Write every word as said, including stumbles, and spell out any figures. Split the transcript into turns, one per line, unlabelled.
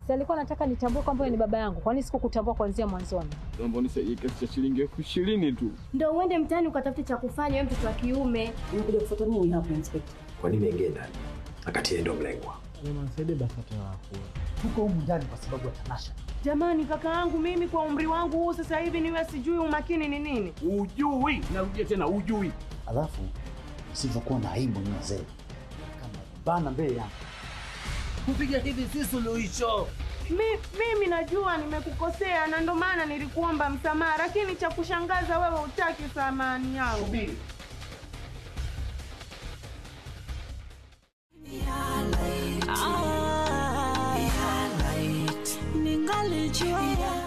Si alikuwa anataka nitambue kwamba wewe ni baba yangu. Kwani sikukutambua kuanzia mwanzoni?
Naomba nisaidie kiasi cha shilingi elfu ishirini tu.
Ndio uende mtaani ukatafute cha kufanya wewe mtoto wa kiume.
Unakuja kufuata nini hapa inspector?
Kwa nini aingie ndani? Akati yeye ndio mlengwa.
Msaidie basi wako.
Tuko humu ndani kwa sababu ya tamasha.
Jamani kaka yangu, mimi kwa umri wangu huu sasa hivi niwe sijui umakini ni nini?
Ujui, narudia tena ujui.
Alafu sivyokuwa na aibu ni mzee. Kama bana mbele yangu. Kupiga hivi si suluhisho.
Mi, mimi najua nimekukosea na ndio maana nilikuomba msamaha, lakini cha kushangaza wewe hutaki samahani yangu.
Subiri.
Yalaiti, ningali jua